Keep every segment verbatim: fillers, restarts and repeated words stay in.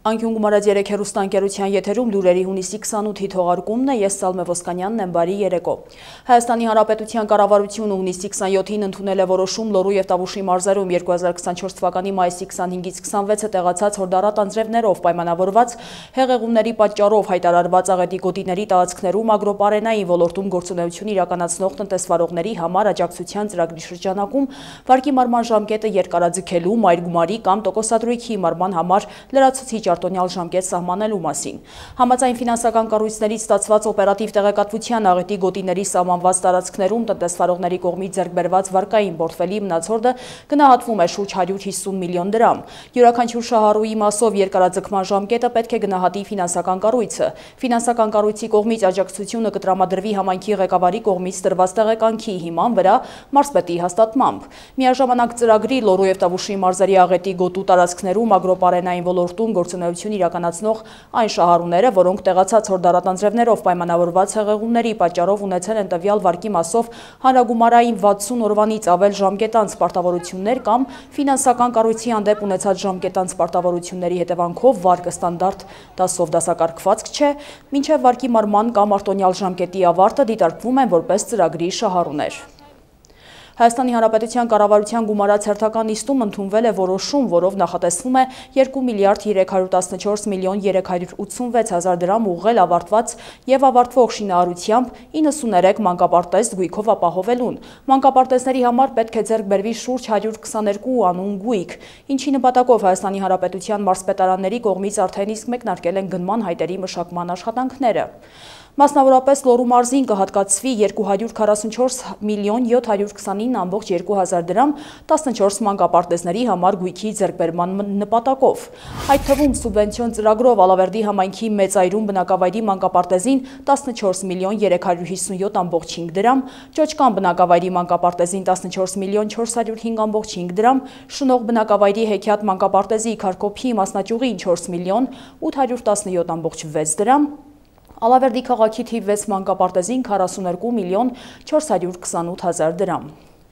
Անկյուն գումարած երեք հեռուստաընկերության եթերում լուրերի հունիսի քսանութի թողարկումն է, ես Սալմե Ոսկանյանն եմ, բարի երեկո։ Հայաստանի Հանրապետության կառավարությունը հունիսի քսանյոթին ընդունել է որոշում Լոռու եւ Տավուշի մարզերում երկու հազար քսանչորս թվականի մայիսի քսանհինգից քսանվեցը տեղացած հորդառատ անձրևներով պայմանավորված հեղեղումների պատճառով հայտարարված աղետի գոտիների տարածքներում ագրոպարենային ոլորտում գործունեություն իրականացնող տնտեսվարողների համար աջակցության ծրագրի շրջանակում վարկի մարման ժամկետը երկարաձգելու, մայրգումարի կամ տոկոսադրույքի մարման համար լրացուցիչ արտոնյալ ժամկետ սահմանելու մասին։ Համաձայն ֆինանսական կառույցներից ստացված օպերատիվ տեղեկատվության աղետի գոտիների սահմանված տարածքներում տնտեսվարողների կողմից ձեռք բերված վարկային պորտֆելի մնացորդը գնահատվում է շուրջ հարյուր հիսուն միլիոն դրամ։ Յուրաքանչյուր շահառուի մասով երկարաձգման ժամկետը պետք է գնահատի ֆինանսական կառույցը։ Ֆինանսական կառույցի կողմից աջակցությունը կտրամադրվի համայնքի ղեկավարի կողմից տրված տեղեկանքի հիման վրա մարզպետի հաստատմամբ։ Միաժամանակ ծրագրի Լոռու եւ Տավուշի մարզերի աղետի գոտու տարածքներում ագրոպարենային ոլորտում գործունեություն իրականացնող այն շահառուները, որոնք տեղացած հորդառատ անձրևներով պայմանավորված հեղեղումների պատճառով ունեցել են տվյալ վարկի մասով հանրագումարային վաթսուն օրվանից ավել ժամկետանց պարտավորություններ կամ ֆինանսական կառույցի հանդեպ ունեցած ժամկետանց պարտավորությունների հետևանքով վարկը ստանդարտ դասով դասակարգված չէ, մինչև վարկի մարման կամ արտոնյալ ժամկետի ավարտը դիտարկվում են որպես ծրագրի շահառուներ։ Հայաստանի Հանրապետության կառավարության գումարած հերթական նիստում ընդունվել է որոշում, որով նախատեսվում է երկու միլիարդ երեք հարյուր տասնչորս միլիոն երեք հարյուր ութսունվեց հազար դրամ ուղղել ավարտված եւ ավարտվող շինարարությամբ իննսուներեք մանկապարտեզ գույքով ապահովելուն։ Մանկապարտեզների համար պետք է ձեռք բերվի շուրջ հարյուր քսաներկու անուն գույք, ինչի նպատակով Հայաստանի Հանրապետության մարզպետարանների կողմից արդեն իսկ մեկնարկել են գնման հայտերի մշակման աշխատանքները։ Մասնավորապես Լոռու մարզին կհատկացվի երկու հարյուր քառասունչորս միլիոն յոթ հարյուր քսանինը ամբողջ երկու հազար դրամ տասնչորս մանկապարտեզների համար գույքի ձեռքբերման նպատակով։ Այդ թվում սուբվենցիոն ծրագրով Ալավերդի համայնքի մեծայրում բնակավայրի մանկապարտեզին տասնչորս միլիոն երեք հարյուր հիսունյոթ ամբողջ հինգ դրամ, Ճոճկան բնակավայրի մանկապարտեզին տասնչորս միլիոն չորս հարյուր հինգ ամբողջ հինգ դրամ, Շնող բնակավայրի հեքիաթ մանկապարտեզի Քարքոփի մասնաճյուղին չորս միլիոն ութ հարյուր տասնյոթ ամբողջ վեց դրամ, Ալավերդի քաղաքի թիվ վեց մանկապարտեզին քառասուներկու միլիոն չորս հարյուր քսանութ հազար դրամ։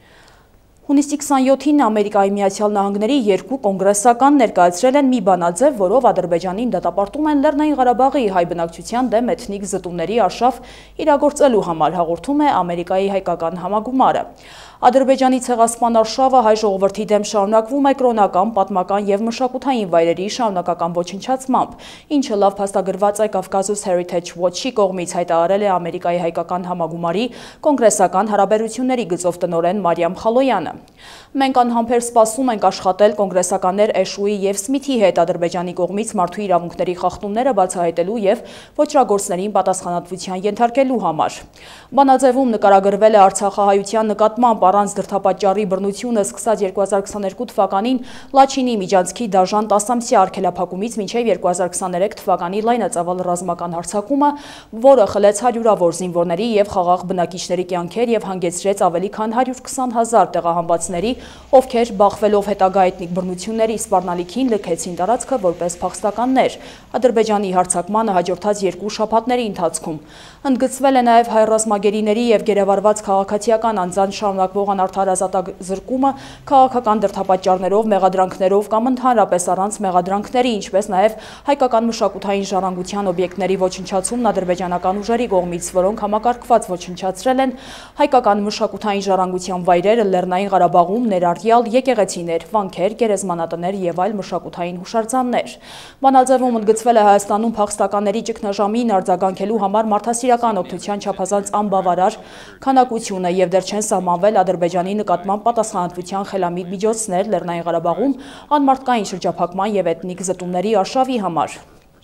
Հունիսի քսանյոթին Ամերիկայի Միացյալ Նահանգների երկու կոնգրեսական ներկայացրել են մի բանաձև, որով Ադրբեջանին դատապարտում են Լեռնային Ղարաբաղի հայ բնակչության դեմ էթնիկ զտումների արշավ իրագործելու համար, հաղորդում է Ամերիկայի հայկական համագումարը։ Ադրբեջանի ցեղասպան արշավը հայ ժողովրդի դեմ շարունակվում է կրոնական, պատմական եւ մշակութային վայրերի շարունակական ոչնչացմամբ, ինչը լավ փաստագրված է Caucasus Heritage Watch-ի կողմից հայտարարել է Ամերիկայի հայկական համագումարի կոնգրեսական հարաբերությունների գծով տնօրեն Մարիամ Խալոյանը։ Մենք անհամբեր սպասում ենք աշխատել կոնգրեսականներ Էշուի եւ Սմիթի հետ Ադրբեջանի կողմից մարդու իրավունքների խախտումները բացահայտելու եւ ոչրագործներին պատասխանատվության ենթարկելու համար։ Բանաձևում նկարագրվել է Արցախահայության նկատմամբ առանց դրդապատճառի բռնությունը սկսած երկու հազար քսաներկու թվականին Լաչինի միջանցքի դաժան տասամսյա արգելափակումից մինչև երկու հազար քսաներեք թվականի լայնածավալ ռազմական հարձակումը, որը խլեց հարյուրավոր զինվորների եւ խաղաղ բնակիչների կյանքեր եւ հանգեցրեց ավելի քան հարյուր քսան հազար տեղահանվածների, ովքեր բախվելով հետագա էթնիկ բռնությունների սպառնալիքին լքեցին տարածքը որպես փախստականներ Ադրբեջանի հարձակմանը հաջորդած երկու շաբաթների ընթացքում։ Ընդգծվել է նաև հայ ռազմագերիների եւ գերեվարված քաղաքացիական անձանց շարունակվող անարդար ազատազրկումը քաղաքական դրդապատճառներով, մեղադրանքներով կամ ընդհանրապես առանց մեղադրանքների, ինչպես նաև հայկական մշակութային ժառանգության օբյեկտների ոչնչացումն ադրբեջանական ուժերի կողմից, որոնք համակարգված ոչնչացրել են հայկական մշակութային ժառանգության վայրերը Լեռնային Ղարաբաղում, ներառյալ եկեղեցիներ, վանքեր, գերեզմանատներ եւ այլ մշակութային հուշարձաններ։ Բանաձևում ընդգծվել է Հայաստանում փախստականների ճգնաժամին արձագանքելու համար մարդասիրական օգնության չափազանց անբավարար քանակությունը եւ դեռ չեն սահմանվել Ադրբեջանի նկատմամբ պատասխանատվության խելամիտ միջոցներ Լեռնային Ղարաբաղում անմարդկային շրջափակման եւ էթնիկ զտումների արշավի համար։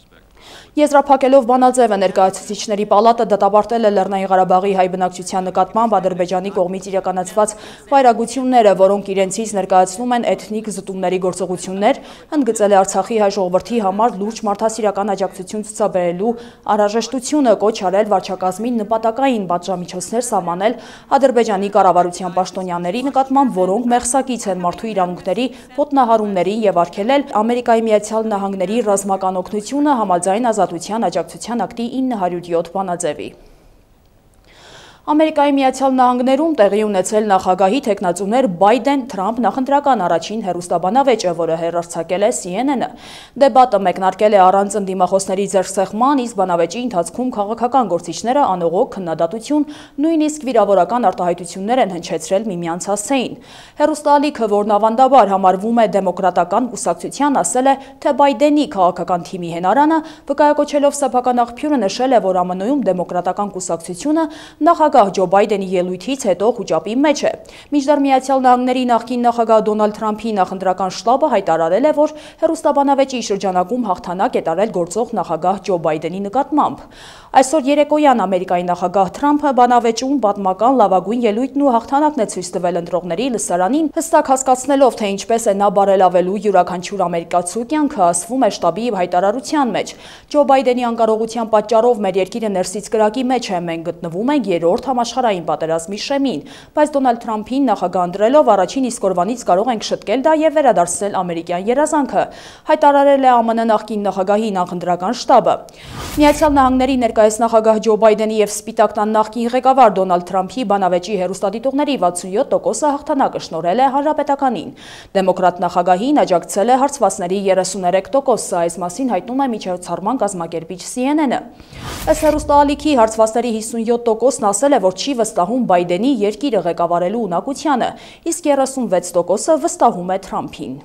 Եզրափակելով բանաձևը ներկայացուցիչների պալատը դատապարտել է Լեռնային Ղարաբաղի հայ բնակչության նկատմամբ Ադրբեջանի կողմից իրականացված վայրագությունները, որոնք իրենցից ներկայացնում են էթնիկ զտումների գործողություններ, ընդգծել է Արցախի հայ ժողովրդի համար լուրջ մարդասիրական աջակցություն ցուցաբերելու անհրաժեշտությունը, կոչ արել վարչակազմին նպատակային պատժամիջոցներ սահմանել Ադրբեջանի կառավարության պաշտոնյաների նկատմամբ, որոնք մեղսակից են մարդու իրավունքների ոտնահարումներին եւ արգելել Ամերիկայի Միացյալ Նահանգների ռազմական օգնությունը համաձայն ազատության աջակցության ակտի ինը հարյուր յոթ բանաձևի։ Ամերիկայի Միացյալ Նահանգներում տեղի ունեցել նախագահի թեկնածուներ Բայդեն-Թրամփ նախընտրական առաջին հեռուստաբանավեճը, որը հեռարձակել է C N N-ը։ Դեբատը մեկնարկել է առանց ընդդիմախոսների ձեռքսեղման, իսկ բանավեճի ընթացքում քաղաքական գործիչները անողոք քննադատություն, նույնիսկ վիրավորական արտահայտություններ են հնչեցրել միմյանց հասցեին։ Հեռուստաալիքը, որն ավանդաբար համարվում է դեմոկրատական կուսակցության, ասել է, թե Բայդենի քաղաքական թիմի հենարանը, վկայակոչելով սեփական աղբյուրը, նշել է, որ ԱՄՆ-ում դեմոկրատական կուսակցությունը նախագահ Ջո Բայդենի ելույթից հետո խուճապի մեջ է։ Մինչդեռ Միացյալ Նահանգների նախկին նախագահ Դոնալդ Թրամփի նախընտրական շտաբը հայտարարել է, որ հեռուստաբանավեճի շրջանակում հաղթանակ է տարել գործող նախագահ Ջո Բայդենի նկատմամբ։ Այսօր երեկոյան Ամերիկայի նախագահ Թրամփը բանավեճում պատմական լավագույն ելույթն ու հաղթանակն է ցույց տվել ընտրողների լսարանին, հստակ հասկացնելով, թե ինչպես է նա բարելավելու յուրաքանչյուր ամերիկացու կյանքը, ասվում է շտաբի հայտարարության մեջ։ Ջո Բայդենի անկարողության պատճառով մեր երկիրը ներսից կրակի մեջ է, մենք գտնվում ենք երրորդ համաշխարհային պատերազմի շեմին, բայց Դոնալդ Թրամփին նախագահ ընտրելով առաջին իսկ օրվանից կարող ենք շտկել դա եւ վերադարձնել ամերիկյան երազանքը, հայտարարել է ԱՄՆ նախկին նախագահի նախընտրական շտաբը։ Միացյալ Նահանգների ներկայիս նախագահ Ջո Բայդենի եւ Սպիտակ տան նախկին ղեկավար Դոնալդ Թրամփի բանավեճի հեռուստադիտողների վաթսունյոթ տոկոսը հաղթանակը շնորհել է Հանրապետականին։ Դեմոկրատ նախագահին աջակցել է հարցվածների երեսուներեք տոկոսը, այս մասին հայտնում է միջոցառման կազմակերպիչ C N N-ը։ Ըստ հեռուստաալիքի հարցվածների հիսունյոթ տոկոսն ասել է, որ չի վստահում Բայդենի երկիրը ղեկավարելու ունակությանը, իսկ երեսունվեց տոկոսը վստահում է Թրամփին։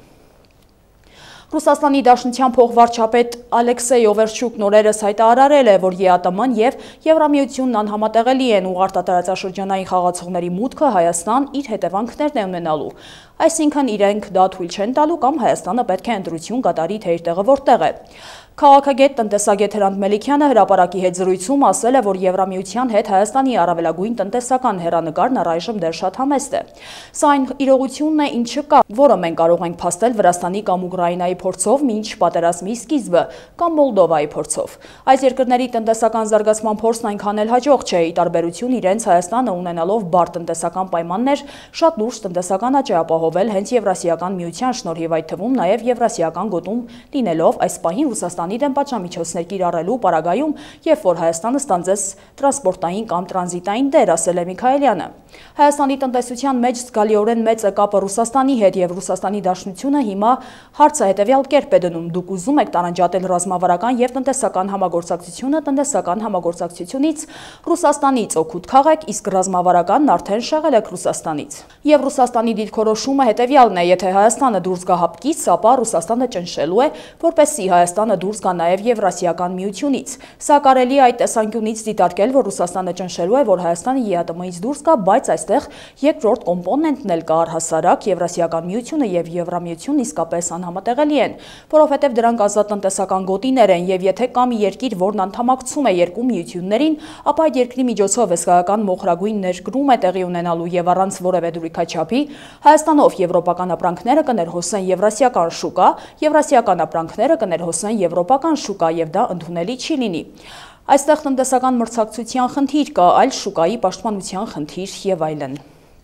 Ռուսաստանի Դաշնության փոխվարչապետ Ալեքսեյ Օվերչուկն օրերս հայտարարել է, որ Է A T M-ն եւ Եվրամիությունն անհամատեղելի են ու արտատարածաշրջանային խաղացողների մուտքը Հայաստան իր հետևանքներն է ունենալու։ Այսինքն իրենք դա թույլ չեն տալու կամ Հայաստանը պետք է ընտրություն կատարի, թե իր տեղը որտեղ է։ Քաղաքագետ տնտեսագետ Հրանտ Մելիքյանը հրապարակի հետ զրույցում ասել է, որ Եվրամիության հետ Հայաստանի առավելագույն տնտեսական հեռանկարն առայժմ դեռ շատ համեստ է։ Սա այն իրողությունն է, ինչը կա, որը մենք կարող ենք փաստել Վրաստանի կամ Ուկրաինայի փորձով մինչ պատերազմի սկիզբը կամ Մոլդովայի փորձով։ Այս երկրների տնտեսական զարգացման փորձն այնքան էլ հաջող չէ, ի տարբերություն իրենց Հայաստանը ունենալով բարդ տնտեսական պայմաններ, շատ լուրջ տնտեսական աճ է ապահովել հենց Եվրասիական միության շնորհիվ, այդ թվում նաև Եվրասիական գոտում լինելով այս պահին Ռուսաստանի դեմ պատժամիջոցներ կիրառելու պարագայում, երբ որ Հայաստանը ստանձնեց տրանսպորտային կամ տրանզիտային դեր, ասել է Միքայելյանը։ Հայաստանի տնտեսության մեջ զգալիորեն մեծ է կապը Ռուսաստանի հետ եւ Ռուսաստանի Դաշնությունը հիմա հարցը հետեւյալ կերպ է դնում. դուք ուզում եք տարանջատել ռազմավարական եւ տնտեսական համագործակցությունը, տնտեսական համագործակցությունից Ռուսաստանից օգուտ քաղեք, իսկ ռազմավարականն արդեն շեղել եք Ռուսաստանից։ Եվ Ռուսաստանի դիրքորոշումը հետեւյալն է. եթե Հայաստանը դուրս գա հապկից, ապա Ռուսաստանը ճնշելու է, որպեսզի Հայաստանը դուրս գա նաև Եվրասիական միությունից։ Սա կարելի է այդ տեսանկյունից դիտարկել, որ Ռուսաստանը ճնշելու է, որ Հայաստանը Է A T M-ից դուրս գա, բայց այստեղ երկրորդ կոմպոնենտն էլ կա, առհասարակ Եվրասիական միությունը եւ Եվրամիությունն իսկապես անհամատեղելի են, որովհետեւ դրանք ազատ տնտեսական գոտիներ են եւ եթե կա մի երկիր, որն անդամակցում է երկու միություններին, ապա այդ երկրի միջոցով հսկայական մոխրագույն ներկրում է տեղի ունենալու եւ առանց որևէ դուրիքաչափի Հայաստանով եվրոպական ապրանքները կներհոսեն եվրասիական շուկա, եվրասիական ապրանքները կներհոսեն եվրոպական շուկա եւ դա ընդունելի չի լինի։ Այստեղ տնտեսական մրցակցության խնդիր կա, այլ շուկայի պաշտպանության խնդիր եւ այլն։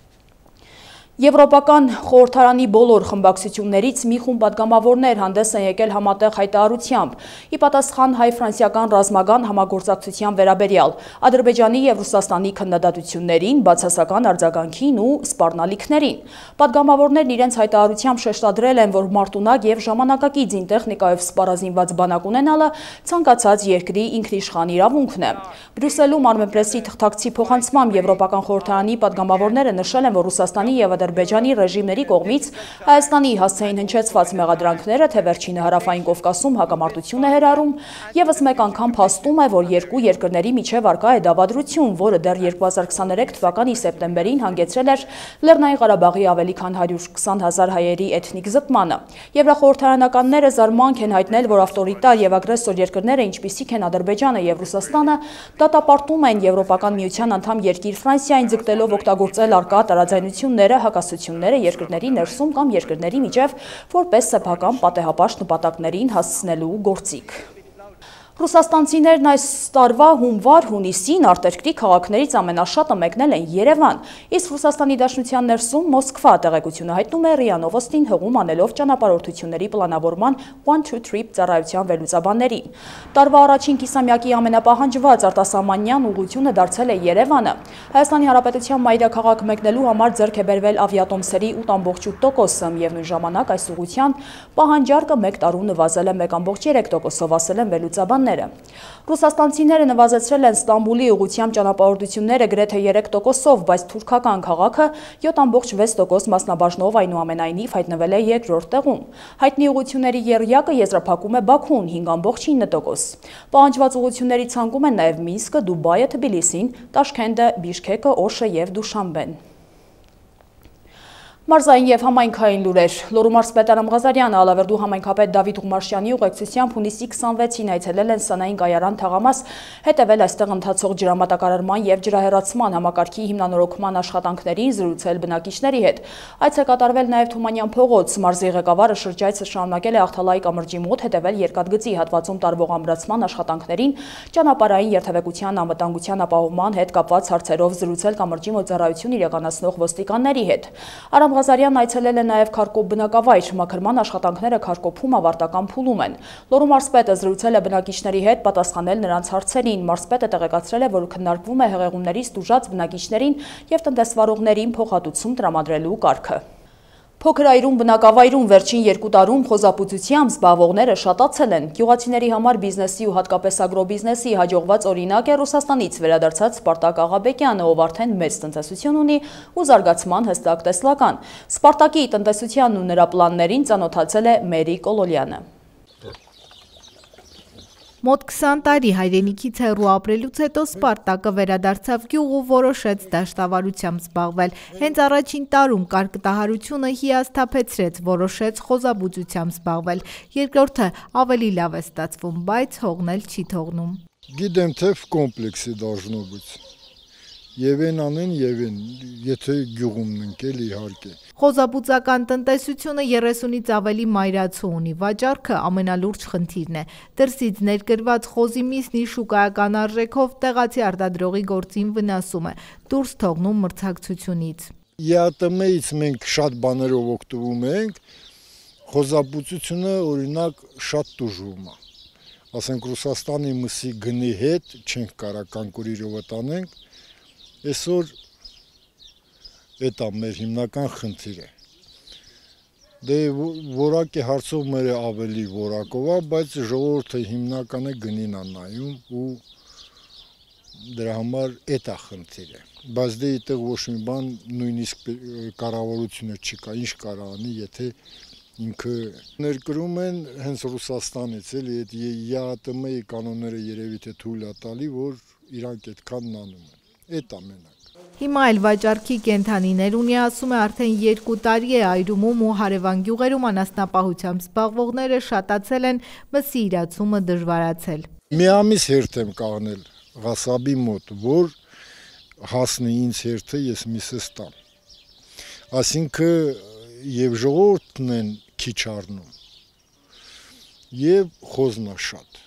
Եվրոպական խորհրդարանի բոլոր խմբակցություններից մի խումբ պատգամավորներ հանդես են եկել համատեղ հայտարարությամբ, ի պատասխան հայ-ֆրանսիական ռազմական համագործակցության վերաբերյալ, Ադրբեջանի եւ Ռուսաստանի քննադատություններին, բացասական արձագանքին ու սպառնալիքներին։ Պատգամավորներն իրենց հայտարարությամբ շեշտադրել են, որ մարտունակ եւ ժամանակակից զինտեխնիկայով սպառազինված բանակ ունենալը ցանկացած երկրի ինքնիշխան իրավունքն է։ Բրյուսելում Armenpress-ի թղթակցի փոխանցմամբ Եվրոպական խորհրդարանի պատգամավորները նշել են, որ Ռուսաստանի եւ Ադրբեջանի ռեժիմների կողմից Հայաստանի հասցեին հնչեցված մեղադրանքները, թե վերջինը Հարավային Կովկասում հակամարտություն է հրահրում, եւս մեկ անգամ փաստում է, որ երկու երկրների միջև առկա է դավադրություն, որը դեռ երկու հազար քսաներեք թվականի սեպտեմբերին հանգեցրել էր Լեռնային Ղարաբաղի ավելի քան հարյուր քսան հազար հայերի էթնիկ զտմանը։ Եվրախորհրդարանականները զարմանք են հայտնել, որ ավտորիտար եւ ագրեսոր երկրները, ինչպիսիք են Ադրբեջանը եւ Ռուսաստանը, դատապարտում են Եվրոպական միության անդամ երկիր Ֆրանսիային, ձգտելով օգտագործել առկա տարաձայնությունները, հակասությունները երկրների ներսում կամ երկրների միջև որպես սեփական պատեհապաշտ նպատակներին հասցնելու գործիք։ Ռուսաստանցիներն այս տարվա հունվար-հունիսին արտերկրի քաղաքներից ամենաշատը մեկնել են Երևան, իսկ Ռուսաստանի Դաշնության ներսում Մոսկվա, տեղեկությունը հայտնում է ՌԻԱ Նովոստին հղում անելով ճանապարհորդությունների պլանավորման one two trip ծառայության վերլուծաբաններին։ Տարվա առաջին կիսամյակի ամենապահանջված արտասահմանյան ուղղությունը դարձել է Երևանը։ Հայաստանի Հանրապետության մայրաքաղաք մեկնելու համար ձեռք է բերվել ավիատոմսերի ութ ամբողջ ութ տոկոսը, միևնույն ժամանակ այս ուղղության պահանջարկը մեկ տարում նվազել է մեկ ամբողջ երեք տոկոսով, ասել են վերլուծաբանները։ Ռուսաստանցիները նվազեցրել են Ստամբուլի ուղղությամբ ճանապարհորդությունները գրեթե երեք տոկոսով, բայց թուրքական քաղաքը յոթ ամբողջ վեց տոկոս մասնաբաժնով այնուամենայնիվ հայտնվել է երկրորդ տեղում։ Հայտնի ուղղությունների եռյակը եզրափակում է Բաքուն հինգ ամբողջ ինը տոկոս։ Պահանջված ուղղությունների ցանկում են նաև Մինսկը, Դուբայը, Թբիլիսին, Տաշքենտը, Բիշքեկը, Օշը և Դուշանբեն։ Մարզային և համայնքային լուրեր։ Լոռու մարզպետ Արամ Ղազարյանը, Ալավերդու համայնքապետ Դավիթ Ղումարշյանի ուղեկցությամբ հունիսի քսանվեցին այցելել են Սանային կայարան թաղամաս, հետևել այստեղ ընթացող ջրամատակարարման և ջրահեռացման համակարգի հիմնանորոգման աշխատանքներին, զրուցել բնակիչների հետ։ Այց է կատարվել նաև Թումանյան փողոց։ Մարզի ղեկավարը շրջայցը շարունակել է Ախթալայի կամրջի մոտ, հետևել երկաթգծի հատվածում տարվող ամրացման աշխատանքներին, ճանապարհային երթևեկության անվտանգության ապահովման հետ կապված հարցերով զրուցել կամրջի մոտ ծառայություն իրականացնող ոստիկանների հետ։ Արամ Ղազարյանն այցելել է նաև Քարկոբ բնակավայր, մաքրման աշխատանքները Քարկոբում ավարտական փուլում են։ Լոռու մարզպետը զրուցել է բնակիչների հետ, պատասխանել նրանց հարցերին։ Մարզպետը տեղեկացրել է, որ քննարկվում է հեղեղումներից տուժած բնակիչներին և տնտեսվարողներին փոխհատուցում տրամադրելու կարգը։ Փոքր այրում բնակավայրում վերջին երկու տարում խոզապուծությամբ զբաղվողները շատացել են։ Գյուղացիների համար բիզնեսի ու հատկապես ագրոբիզնեսի հաջողված օրինակ է Ռուսաստանից վերադարձած Սպարտակ Աղաբեկյանը, ով արդեն մեծ տնտեսություն ունի ու զարգացման հստակ տեսլական։ Սպարտակի տնտեսությանն ու նրա պլաններին ծանոթացել է Մերի Կոլոլյանը։ Մոտ քսան տարի հայրենիքից հեռու ապրելուց հետո Սպարտակը վերադարձավ գյուղ ու որոշեց դաշտավարությամբ զբաղվել։ Հենց առաջին տարում կարկտահարությունը հիասթափեցրեց, որոշեց խոզաբուծությամբ զբաղվել։ Երկրորդը ավելի լավ է ստացվում, բայց հողնել չի թողնում։ Գիտեմ, թե կոմպլեքսի должно быть։ Եվ են անեն, եւ են, եթե գյուղում ենք էլ իհարկե։ Խոզաբուծական տնտեսությունը երեսունից ավելի մայրացու ունի, վաճառքը ամենալուրջ խնդիրն է։ Դրսից ներկրված խոզի միսնի շուկայական արժեքով տեղացի արտադրողի գործին վնասում է, դուրս թողնում մրցակցությունից։ ԵԱՏՄ-ից մենք շատ բաներով օգտվում ենք, խոզաբուծությունը օրինակ շատ տուժում է։ Ասենք Ռուսաստանի մսի գնի հետ չենք կարող կանկուրիրովը տանենք, այսօր Էդ է մեր հիմնական խնդիրը։ Դե որակի հարցով մեր ավելի որակով է, բայց ժողովուրդը հիմնականը գնին է նայում ու դրա համար էդ է խնդիրը։ Բայց դե այդտեղ ոչ մի բան նույնիսկ կառավարությունը չկա, ինչ կարող անի, եթե ինքը ներկրում են հենց Ռուսաստանից, էլի այդ ԵԱՏՄ-ի կանոնները երևի թե թույլ է տալի, որ իրանք այդքան անում են։ Էդ է մենակ։ Հիմա էլ վաճառքի կենդանիներ ունի, ասում է, արդեն երկու տարի է այրումում ու հարևան գյուղերում անասնապահությամբ զբաղվողները շատացել են, մսի իրացումը դժվարացել։ Մի ամիս հերթ եմ կաղնել Ղասաբի մոտ, որ հասնի ինձ հերթը, ես միսս տամ։ Այսինքն եւ ժողովուրդն են քիչ առնում, եւ խոզնա շատ։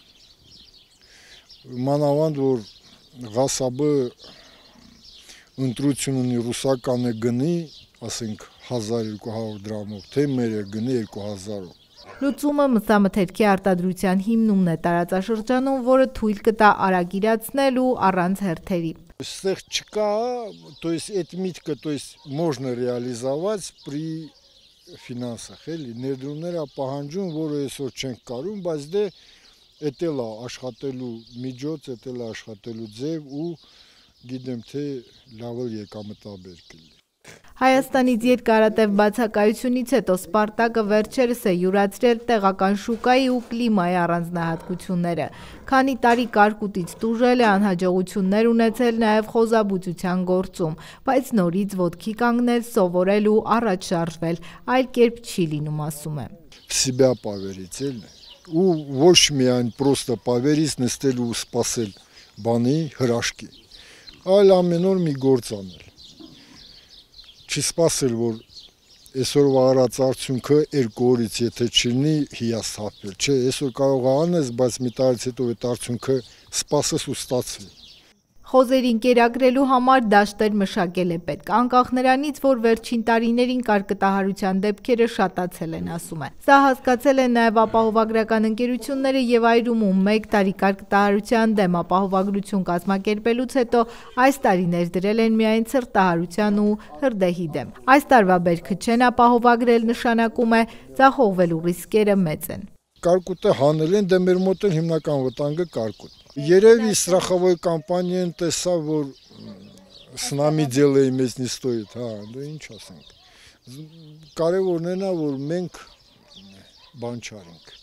Մանավանդ որ Ղասաբը ընտրություն ունի ռուսականը գնի, ասենք հազար երկու հարյուր դրամով, թե մերը գնի երկու հազարով։ Լուծումը մսամթերքի արտադրության հիմնումն է տարածաշրջանում, որը թույլ կտա արագ իրացնել ու առանց հերթերի։ Այստեղ չկա, то есть այդ միտքը, то есть можно реализовать при ֆինանսах, էլի, ներդրումները պահանջում, որը այսօր չենք կարում, բայց դե էդ էլ է աշխատելու միջոց, էդ էլ է աշխատելու ձև ու գիտեմ, թե լավ եկամտաբեր կլինի։ Հայաստանից երկարատև բացակայությունից հետո Սպարտակը վերջերս է յուրացրել տեղական շուկայի ու կլիմայի առանձնահատկությունները։ Քանի տարի կարկուտից տուժել է, անհաջողություններ ունեցել նաև խոզաբուծության գործում, բայց նորից ոտքի կանգնել, սովորել ու առաջ շարժվել, այլ կերպ չի լինում, ասում է։ Себя поверить, էլի։ Ու ոչ միայն просто поверить, նստել ու սպասել բանի հրաշքի, այլ ամեն օր մի գործ անել։ Չսպասել, որ Այսօրվա արած արդյունքը երկու օրից եթե չլինի հիասթափել, չէ, այսօր կարող է անես, բայց մի տարից հետո այդ արդյունքը սպասես ու ստացվի։ Խոզերին կերակրելու համար դաշտեր մշակել է պետք, անկախ նրանից, որ վերջին տարիներին կարկտահարության դեպքերը շատացել են, ասում է։ Սա հասկացել են նաև ապահովագրական ընկերությունները եւ այրումում մեկ տարի կարկտահարության դեմ ապահովագրություն կազմակերպելուց հետո այս տարի ներդրել են միայն ցրտահարության ու հրդեհի դեմ։ Այս տարվա բերքը չեն ապահովագրել, նշանակում է ձախողվելու ռիսկերը մեծ են։ Կարկուտը հանել են, դե մեր մոտ էլ հիմնական վտանգը կարկուտ։ Երևի страховой կամպանիան տեսավ, որ с нами делай մեզ не стоит, հա, դե ինչ ասենք։ Կարևորն է նա, որ մենք բան չարենք։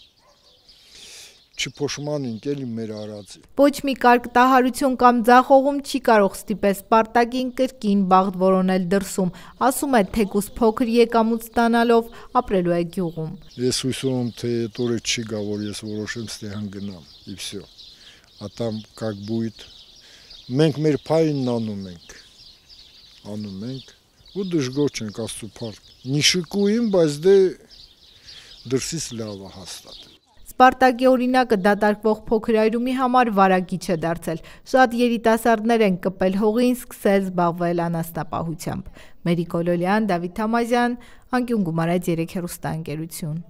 Չփոշմանենք էլի մեր արածի։ Ոչ մի կարկտահարություն կամ ձախողում չի կարող ստիպել Սպարտակին կրկին բաղդ որոնել դրսում, ասում է թեկուզ փոքր եկամուտ ստանալով ապրելու է գյուղում։ Ես հույս ունեմ, թե այդ օրը չի գա, որ ես որոշեմ ստեղ գնամ, и всё։ А там как будет։ Մենք մեր փայլն անում ենք։ Անում ենք ու դժգոհ չենք Աստծո փառք։ Նիշիկույն, բայց դե դրսից լավ է հաստատ։ Սպարտակի օրինակը դատարկվող փոքր այրումի համար վարակիչ է դարձել։ Շատ երիտասարդներ են կպել հողին, սկսել զբաղվել անասնապահությամբ։ Մերի Կոլոլյան, Դավիթ Թամազյան, Անկյուն Գումարած երեք հեռուստաընկերություն։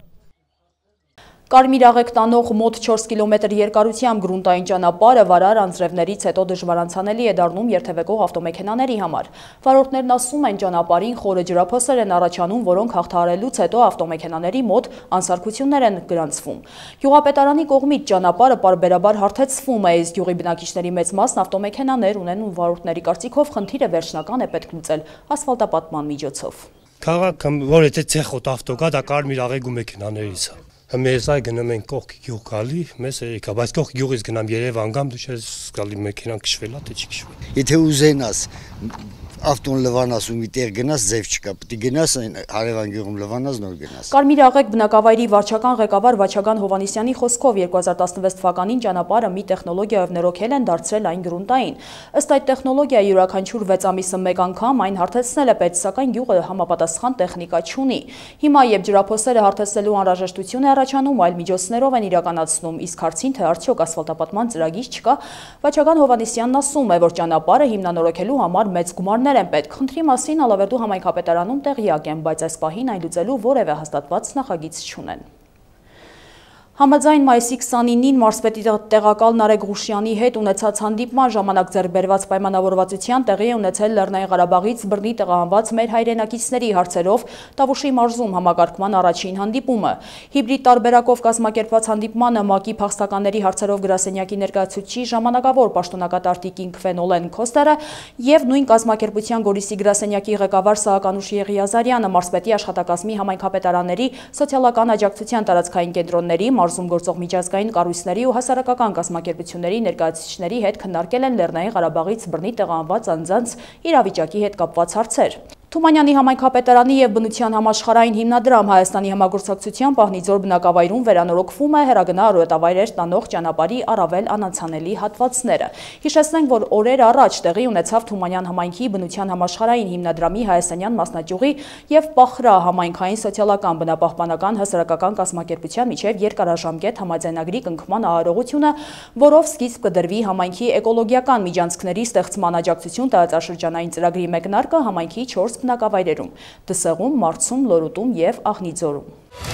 Կարմիր աղեկ տանող մոտ չորս կիլոմետր երկարությամբ գրունտային ճանապարհը վարար անձրևներից հետո դժվարանցանելի է դառնում երթևեկող ավտոմեքենաների համար։ Վարորդներն ասում են, ճանապարհին խորը ջրափոսեր են առաջանում, որոնք հաղթահարելուց հետո ավտոմեքենաների մոտ անսարքություններ են գրանցվում։ Գյուղապետարանի կողմից ճանապարհը պարբերաբար հարթեցվում է, իսկ գյուղի բնակիչների մեծ մասն ավտոմեքենաներ ունեն ու վարորդների կարծիքով խնդիրը վերջնական է պետք լուծել ասֆալտապատման միջոցով։ Քաղաքը, որ եթե ցեխոտ ավտո կա, դա կարմիր աղեգու մեքենաներից է։ Մեզ այ գնում են կողք գյուղ գալի, մեզ եկա, բայց կողք գյուղից գնամ Երևան գամ, դու չես գալի մեքենան քշվելա, թե չի քշվել։ Եթե ուզենաս ավտոն լվանաս ու միտեղ գնաս, ձև չկա, պետք է գնաս այն հարևան գյուղում լվանաս, նոր գնաս։ Կարմիր աղեկ բնակավայրի վարչական ղեկավար Վաչագան Հովանեսյանի խոսքով երկու հազար տասնվեց թվականին ճանապարհը մի տեխնոլոգիայով ներոքել են դարձրել այն գրունտային։ Ըստ այդ տեխնոլոգիայի յուրաքանչյուր վեց ամիսը մեկ անգամ այն հարթեցնել է պետք, սակայն գյուղը համապատասխան տեխնիկա չունի։ Հիմա երբ ջրափոսերը հարթեցնելու անհրաժեշտություն է առաջանում, այլ միջոցներով են իրականացնում, իսկ հարցին թե արդյոք ասֆալտապատման ծրագիր չկա, Վաչագան Հովանեսյանն ասում է, որ ճանապարհը հիմնանորոգելու համար մեծ գումարներ են պետք։ Խնդրի մասին Ալավերդու համայնքապետարանում տեղյակ են, բայց այս պահին այն լուծելու որևէ հաստատված նախագիծ չունեն։ Համաձայն մայիսի քսանինին մարզպետի տեղակալ Նարեկ Ղուշյանի հետ ունեցած հանդիպման ժամանակ ձեռք բերված պայմանավորվածության տեղի է ունեցել Լեռնային Ղարաբաղից բռնի տեղահանված մեր հայրենակիցների հարցերով Տավուշի մարզում համագարկման առաջին հանդիպումը։ Հիբրիդ տարբերակով կազմակերպված հանդիպմանը ՄԱԿ-ի փախստականների հարցերով գրասենյակի ներկայացուցիչ ժամանակավոր պաշտոնակատար Տիկին Քվենոլեն Քոստերը եւ նույն կազմակերպության Գորիսի գրասենյակի ղեկավար Սահականուշ Եղիազարյանը մարզպետի աշխատակազմի համայնքապետարանների սոցիալական աջակցության տարածքային կենտրոնների մարզում գործող միջազգային կառույցների ու հասարակական կազմակերպությունների ներկայացուցիչների հետ քննարկել են Լեռնային Ղարաբաղից բռնի տեղահանված անձանց իրավիճակի հետ կապված հարցեր։ Թումանյանի համայնքապետարանի եւ բնության համաշխարհային հիմնադրամ Հայաստանի համագործակցության Պահնիձոր բնակավայրում վերանորոգվում է հեռագնա արոտավայրեր տանող ճանապարհի առավել անանցանելի հատվածները։ Հիշեցնենք, որ օրեր առաջ տեղի ունեցավ Թումանյան համայնքի բնության համաշխարհային հիմնադրամի Հայաստանյան մասնաճյուղի եւ Պախրա համայնքային սոցիալական բնապահպանական հասարակական կազմակերպության միջև երկարաժամկետ համաձայնագրի կնքման արարողությունը, որով սկիզբ կդրվի համայնքի էկոլոգիական միջանցքների ստեղծման աջակցություն տարածաշրջանային ծրագրի մեկնարկը համայնքի չորս բնակավայրերում՝ Դսեղում, Մարցում, Լորուտում եւ Աղնիձորում։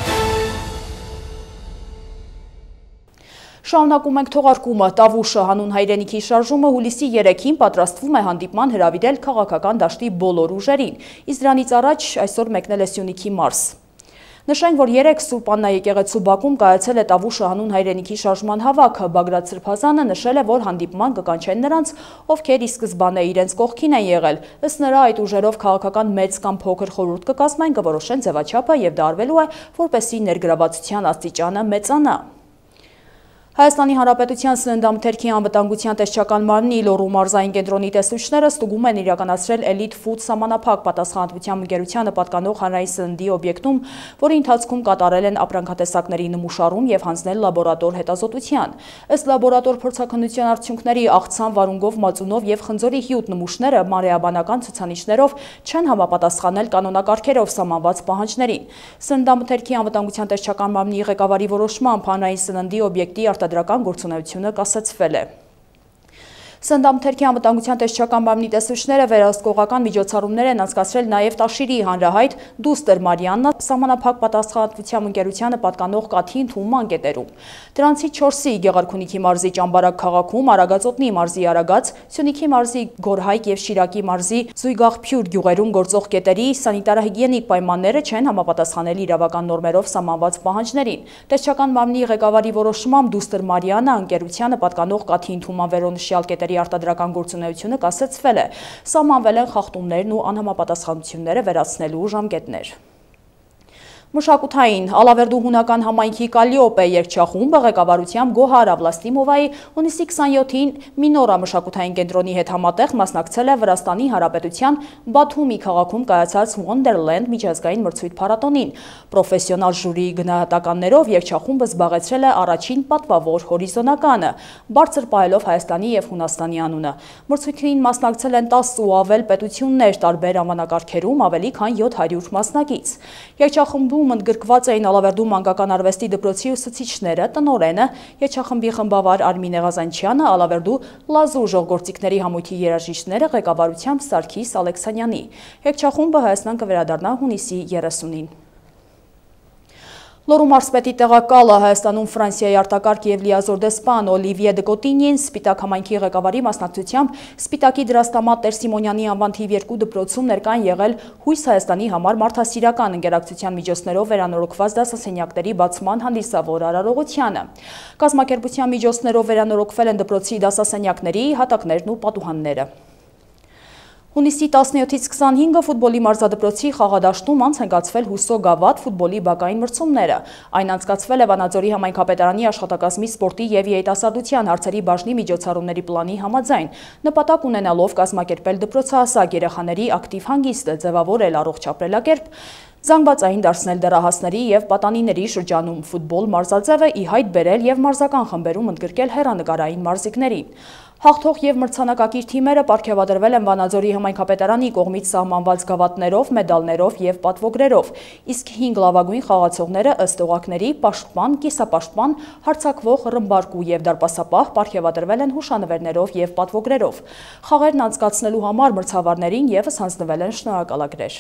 Շարունակում ենք թողարկումը։ Տավուշը հանուն հայրենիքի շարժումը հուլիսի երեքին պատրաստվում է հանդիպման հրավիրել քաղաքական դաշտի բոլոր ուժերին, իսկ դրանից առաջ այսօր մեկնել է Սյունիքի մարզ։ Նշենք, որ երեկ Սուրբ Աննա եկեղեցու բակում կայացել է Տավուշը հանուն հայրենիքի շարժման հավաքը։ Բագրատ Սրբազանը նշել է, որ հանդիպման կկանչեն նրանց, ովքեր ի սկզբանե իրենց կողքին են եղել։ Ըստ նրա, այդ ուժերով քաղաքական մեծ կամ փոքր խորհուրդ կկազմեն, կորոշեն ձևաչափը եւ դա արվելու է, որպեսզի ներգրավվածության աստիճանը մեծանա։ Հայաստանի Հանրապետության սննդամթերքի անվտանգության տեսչական մարմնի Լոռու մարզային կենտրոնի տեսուչները ստուգում են իրականացրել Elite Food սահմանափակ պատասխանատվության ընկերությանը պատկանող հանրային սննդի օբյեկտում, որի ընթացքում կատարել են ապրանքատեսակների նմուշարում եւ հանձնել լաբորատոր հետազոտության։ Ըստ լաբորատոր փորձաքննության արդյունքների աղցան, վարունգով, մածունով եւ խնձորի հյութ նմուշները մանրէաբանական ցուցանիշներով չեն համապատասխանել կանոնակարգերով սահմանված պահանջներին։ Սննդամթերքի անվտանգության տեսչական մարմնի ղեկավարի որոշմամբ հանրային սննդի օբյեկտի արտադրական գործունեությունը կասեցվել է։ Սննդամթերքի անվտանգության տեսչական մարմնի տեսուչները վերահսկողական միջոցառումներ են անցկացրել նաև Տաշիրի հանրահայտ Դուստր Մարիաննա սահմանափակ պատասխանատվությամբ ընկերությանը պատկանող կաթի ընդունման կետերում։ Դրանցից չորսի Գեղարքունիքի մարզի Ճամբարակ քաղաքում, Արագածոտնի մարզի Արագած, Սյունիքի մարզի Գորհայք եւ Շիրակի մարզի Զույգաղփյուր գյուղերում գործող կետերի սանիտարահիգիենիկ պայմանները չեն համապատասխանել իրավական նորմերով սահմանված պահանջներին։ Տեսչական մարմնի ղեկավարի որոշմամբ Դուստր Մարիաննա ընկերությանը պատկանող կաթի ընդունման վերոնշյալ կետերի արտադրական գործունեությունը կասեցվել է, սահմանվել են խախտումներն ու անհամապատասխանությունները վերացնելու ժամկետներ։ Մշակութային Ալավերդու հունական համայնքի Կալիոպե երգչախումբը ղեկավարությամբ Գոհար Ավլաստիմովայի հունիսի քսանյոթին Մինորա մշակութային կենտրոնի հետ համատեղ մասնակցել է Վրաստանի Հանրապետության Բաթումի քաղաքում կայացած Wonderland միջազգային մրցույթ փառատոնին։ Պրոֆեսիոնալ ժյուրիի գնահատականներով երգչախումբը զբաղեցրել է առաջին պատվավոր հորիզոնականը, բարձր պահելով Հայաստանի եւ Հունաստանի անունը։ Մրցույթին մասնակցել են տասը ու ավել պետություններ տարբեր անվանակարգերում, ավելի քան յոթ հարյուր մասնակից։ Երգչախմբում ընդգրկված էին Ալավերդու մանկական արվեստի դպրոցի ուսուցիչները, տնօրենը, երգչախմբի խմբավար Արմին Եղազանչյանը, Ալավերդու լազու ժողգործիկների համույթի երաժիշտները ղեկավարությամբ Սարգիս Ալեքսանյանի։ Երգչախումբը Հայաստան կվերադառնա հունիսի երեսունին։ Լոռու մարզպետի տեղակալը Հայաստանում Ֆրանսիայի արտակարգ եւ լիազոր դեսպան Օլիվիե Դկոտինին Սպիտակ համայնքի ղեկավարի մասնակցությամբ Սպիտակի դրաստամատ Տեր Սիմոնյանի անվան թիվ երկու դպրոցում ներկա են եղել Հույս Հայաստանի համար մարդասիրական ընկերակցության միջոցներով վերանորոգված դասասենյակների բացման հանդիսավոր արարողությանը։ Կազմակերպության միջոցներով վերանորոգվել են դպրոցի դասասենյակների հատակներն ու պատուհանները։ Հունիսի տասնյոթից քսանհինգը ֆուտբոլի մարզադպրոցի խաղադաշտում անց են կացվել Հուսո Գավաթ ֆուտբոլի բակային մրցումները։ Այն անցկացվել է Վանաձորի համայնքապետարանի աշխատակազմի սպորտի եւ երիտասարդության հարցերի բաժնի միջոցառումների պլանի համաձայն, նպատակ ունենալով կազմակերպել դպրոցահասակ երեխաների ակտիվ հանգիստը, ձևավորել առողջ ապրելակերպ, զանգվածային դարձնել դեռահասների եւ պատանիների շրջանում ֆուտբոլ մարզաձևը ի հայտ բերել եւ մարզական խմբերում ընդգրկել հեռանկարային մարզիկներին։ Հաղթող եւ մրցանակակիր թիմերը պարգեւատրվել են Վանաձորի համայնքապետարանի կողմից սահմանված գավաթներով, մեդալներով եւ պատվոգրերով, իսկ հինգ լավագույն խաղացողները ըստ օղակների պաշտպան, կիսապաշտպան, հարձակվող, ռմբարկու եւ դարպասապահ պարգեւատրվել են հուշանվերներով եւ պատվոգրերով։ Խաղերն անցկացնելու համար մրցավարներին եւս հանձնվել են շնորհակալագրեր։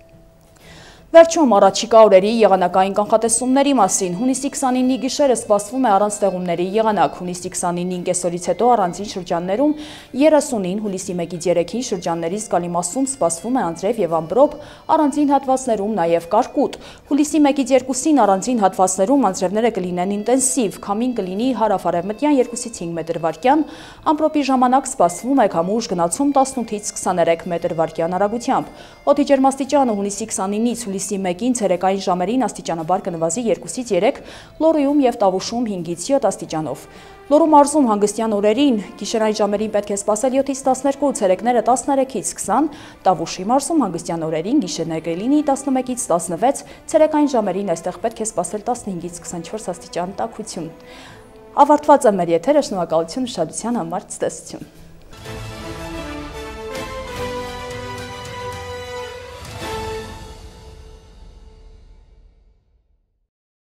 Վերջում առաջիկա օրերի եղանակային կանխատեսումների մասին։ Հունիսի քսանինի գիշերը սպասվում է առանց ստեղումների եղանակ, հունիսի քսանինին կեսօրից հետո առանձին շրջաններում, երեսունին հուլիսի մեկից երեքին շրջանների զգալի մասում սպասվում է անձրև եւ ամպրոպ, առանձին հատվածներում նաեւ կարկուտ։ Հուլիսի մեկից երկուսին առանձին հատվածներում անձրևները կլինեն ինտենսիվ, քամին կլինի հարավ-արևմտյան երկուսից հինգ մետր վարկյան, ամպրոպի ժամանակ սպասվում է քամուշ գնացում տասնութից քսաներեք մետր վարկյան արագությամբ։ Օդի ջերմաստիճանը հունիսի քսանինից հուլիսի մեկին ցերեկային ժամերին աստիճանաբար կնվազի երկուսից երեք, Լոռիում եւ Տավուշում հինգից յոթ աստիճանով։ Լոռու մարզում հանգստյան օրերին գիշերային ժամերին պետք է սպասել յոթից տասներկու, ցերեկները տասներեքից քսան, Տավուշի մարզում հանգստյան օրերին գիշերներ կլինի տասնմեկից տասնվեց, ցերեկային ժամերին այստեղ պետք է սպասել տասնհինգից քսանչորս աստիճան տաքություն։ Ավարտված է մեր եթերը, շնորհակալություն ուշադրության համար, ցտեսություն։